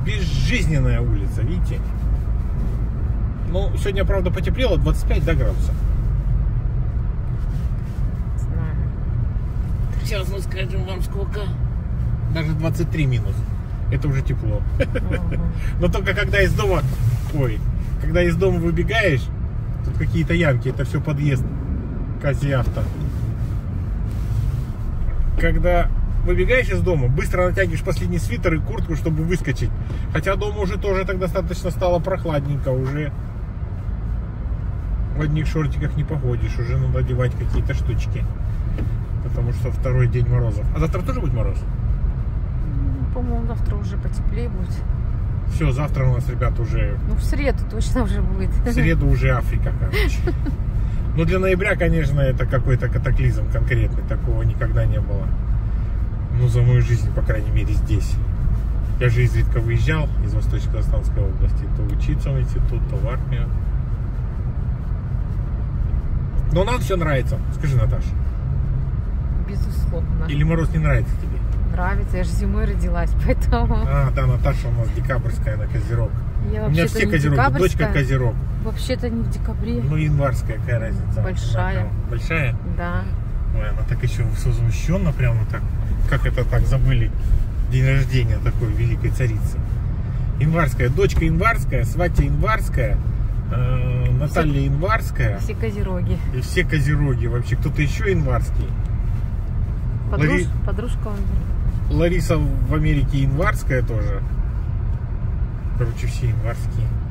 безжизненная улица, видите? Ну, сегодня, правда, потеплело, 25 градусов. Знаю. Сейчас мы скажем вам сколько. Даже 23 минус. Это уже тепло. Но только когда из дома... Ой, когда из дома выбегаешь, тут какие-то ямки, это все подъезд Казиавто. Когда выбегаешь из дома, быстро натягиваешь последний свитер и куртку, чтобы выскочить. Хотя дома уже тоже так достаточно стало прохладненько. Уже в одних шортиках не походишь. Уже надо одевать какие-то штучки. Потому что второй день морозов. А завтра тоже будет мороз? По-моему, завтра уже потеплее будет. Все, завтра у нас, ребята, уже... Ну, в среду точно уже будет. В среду уже Африка, короче. Но для ноября, конечно, это какой-то катаклизм конкретный. Такого никогда не было. Ну, за мою жизнь, по крайней мере, здесь. Я же изредка выезжал из Восточно-Казахстанской области. То учиться в институт, то в армию. Но нам все нравится. Скажи, Наташа. Безусловно. Или мороз не нравится тебе? Нравится, я же зимой родилась, поэтому... А, да, Наташа у нас декабрьская, она козерог. Я У меня все козероги, дочка козерог. Вообще-то не в декабре. Ну, январская, какая разница? Большая. Большая? Да. Ой, она так еще возмущена прямо так. Как это так, забыли день рождения такой великой царицы. Январская, дочка январская, сватья январская, Наталья январская. Все козероги. И все козероги. Вообще, кто-то еще январский. Подружка он. Лариса в Америке январская тоже. Короче, все январские.